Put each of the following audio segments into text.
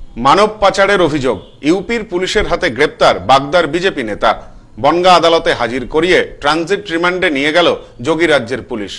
মানব পাচারের অভিযোগ, ইউপির পুলিশের হাতে গ্রেপ্তার বাগদার বিজেপি নেতা। বনগাঁ আদালতে হাজির করিয়ে ট্রানজিট রিমান্ডে নিয়ে গেল যোগীরাজ্যের পুলিশ।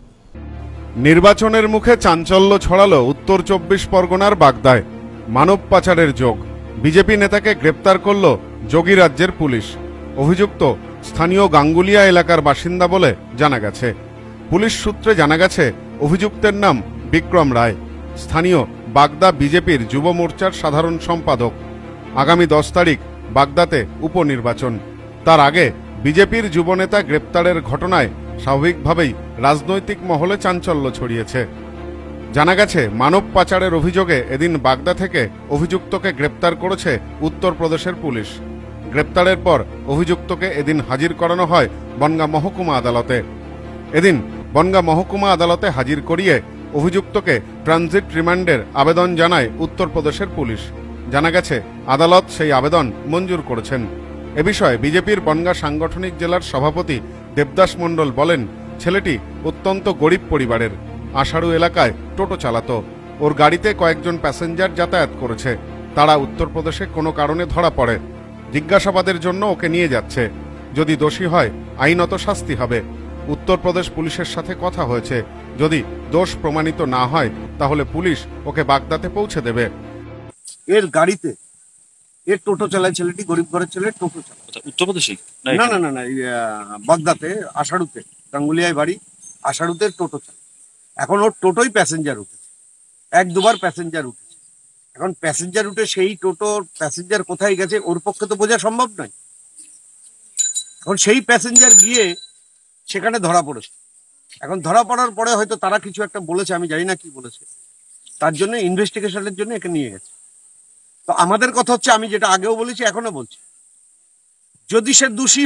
নির্বাচনের মুখে চাঞ্চল্য ছড়ালো উত্তর 24 পরগনার বাগদায়। মানব পাচারের যোগ, বিজেপি নেতাকে গ্রেপ্তার করল যোগীরাজ্যের পুলিশ। অভিযুক্ত স্থানীয় গাঙ্গুলিয়া এলাকার বাসিন্দা বলে জানা গেছে। পুলিশ সূত্রে জানা গেছে অভিযুক্তের নাম বিক্রম রায়, স্থানীয় বাগদা বিজেপির যুব মোর্চার সাধারণ সম্পাদক। আগামী 10 তারিখ বাগদাতে উপনির্বাচন। তার আগে বিজেপির যুবনেতা গ্রেপ্তারের ঘটনায় স্বাভাবিকভাবেই রাজনৈতিক মহলে চাঞ্চল্য ছড়িয়েছে। জানা গেছে মানব পাচারের অভিযোগে এদিন বাগদা থেকে অভিযুক্তকে গ্রেপ্তার করেছে উত্তরপ্রদেশের পুলিশ। গ্রেপ্তারের পর অভিযুক্তকে এদিন হাজির করানো হয় বনগাঁ মহকুমা আদালতে। এদিন বনগাঁ মহকুমা আদালতে হাজির করিয়ে অভিযুক্তকে ট্রানজিট রিমান্ডের আবেদন জানায় উত্তরপ্রদেশের পুলিশ। জানা গেছে আদালত সেই আবেদন মঞ্জুর করেছেন। এ বিষয়ে বিজেপির বনগাঁ সাংগঠনিক জেলার সভাপতি দেবদাস মণ্ডল বলেন, ছেলেটি অত্যন্ত গরিব পরিবারের, আষাঢ়ু এলাকায় টোটো চালাতো। ওর গাড়িতে কয়েকজন প্যাসেঞ্জার যাতায়াত করেছে। তারা উত্তরপ্রদেশে কোনো কারণে ধরা পড়ে। জিজ্ঞাসাবাদের জন্য ওকে নিয়ে যাচ্ছে। যদি দোষী হয় আইনত শাস্তি হবে। উত্তরপ্রদেশ পুলিশের সাথে কথা হয়েছে, যদি দোষ প্রমাণিত না হয় তাহলে পুলিশ ওকে বাগদাতে পৌঁছে দেবে। এর গাড়িতে এর টোটো চালায়, ছেলেটি গরিব ঘরের ছেলে, টোটো চালায়। উত্তরপ্রদেশে না না না না বাগদাতে, আষাঢ়ুতে, গাঙ্গুলিয়ায় বাড়ি, আষাঢ়ুতে টোটো চালায়। এখন ওর টোটোই প্যাসেঞ্জার উঠেছে, 1-2 বার প্যাসেঞ্জার উঠেছে। এখন প্যাসেঞ্জার উঠে সেই টোটোর প্যাসেঞ্জার কোথায় গেছে ওর পক্ষে তো বোঝা সম্ভব নয়। এখন সেই প্যাসেঞ্জার গিয়ে সেখানে ধরা পড়েছে। এখন ধরা পড়ার পরে হয়তো তারা কিছু একটা বলেছে, আমি জানি না কি বলেছে, তার জন্য ইনভেস্টিগেশনের জন্য একে নিয়ে গেছে। তো আমাদের কথা হচ্ছে, আমি যেটা আগেও বলেছি এখনো বলছি, যদি সে দোষী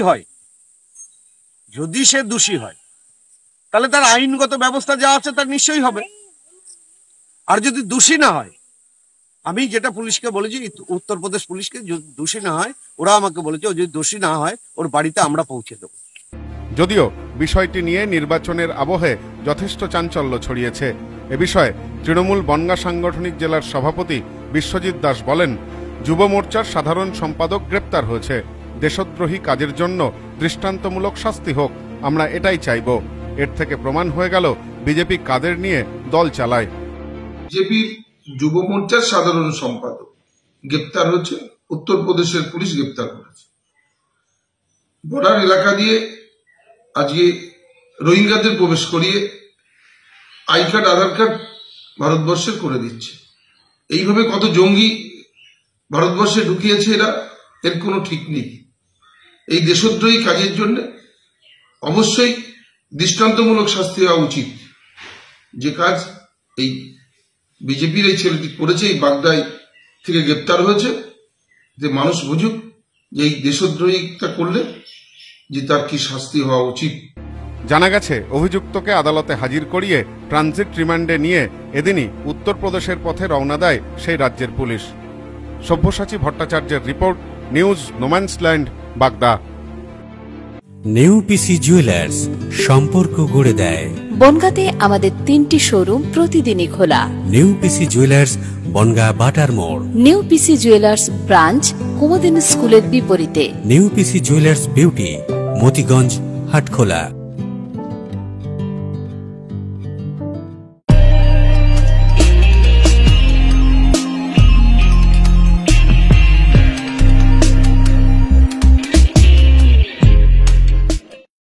হয় তাহলে তার আইনগত ব্যবস্থা যা আছে তার নিশ্চয়ই হবে। আর যদি দোষী না হয়, আমি যেটা পুলিশকে বলেছি, উত্তরপ্রদেশ পুলিশকে, যদি দোষী না হয়, ওরা আমাকে বলেছে যদি দোষী না হয় ওর বাড়িতে আমরা পৌঁছে দেবো। যদিও বিষয়টি নিয়ে নির্বাচনের আবহে যথেষ্ট চাঞ্চল্য ছড়িয়েছে। এ বিষয়ে তৃণমূল বনগাঁ সাংগঠনিক জেলার সভাপতি বিশ্বজিৎ দাস বলেন, যুব মোর্চার সাধারণ সম্পাদক গ্রেপ্তার হয়েছে। দেশদ্রোহী কাজের জন্য দৃষ্টান্তমূলক শাস্তি হোক, আমরা এটাই চাইব। এর থেকে প্রমাণ হয়ে গেল বিজেপি কাদের নিয়ে দল চালায়। বিজেপির যুব মোর্চার সাধারণ সম্পাদক গ্রেপ্তার হয়েছে, উত্তরপ্রদেশের পুলিশ গ্রেপ্তার করেছে। বর্ডার এলাকা দিয়ে আজকে রোহিঙ্গাদের প্রবেশ করিয়ে আই কার্ড, আধার কার্ড ভারতবর্ষের করে দিচ্ছে। এইভাবে কত জঙ্গি ভারতবর্ষে ঢুকিয়েছে এরা, এর কোনো ঠিক নেই। এই দেশদ্রোহী কাজের জন্য অবশ্যই দৃষ্টান্তমূলক শাস্তি হওয়া উচিত। যে কাজ এই বিজেপির এই ছেলেটি করেছে, এই বাগদায় থেকে গ্রেপ্তার হয়েছে, যে মানুষ বুঝুক যে এই দেশদ্রোহীটা করলে যে তার কি শাস্তি হওয়া উচিত। জানা গেছে অভিযুক্তকে আদালতে হাজির করিয়ে ট্রানজিট রিমান্ডে নিয়ে এদিনই উত্তরপ্রদেশের পথে রওনা দেয় সেই রাজ্যের পুলিশ। সব্যসাচী ভট্টাচার্যের রিপোর্ট, নিউজ নোম্যান্সল্যান্ড, বাগদা। নেউপিসি জুয়েলার্স, সম্পর্ক গড়ে দেয়। বনগাঁতে আমাদের 3টি শোরুম প্রতিদিনই খোলা। নেউপিসি জুয়েলার্স, বনগাঁ বাটার মোড়। নেউপিসি জুয়েলার্স ব্রাঞ্চ, কুমুদিনী স্কুলের বিপরীতে। নেউপিসি জুয়েলার্স বিউটি, মতিগঞ্জ, হাটখোলা।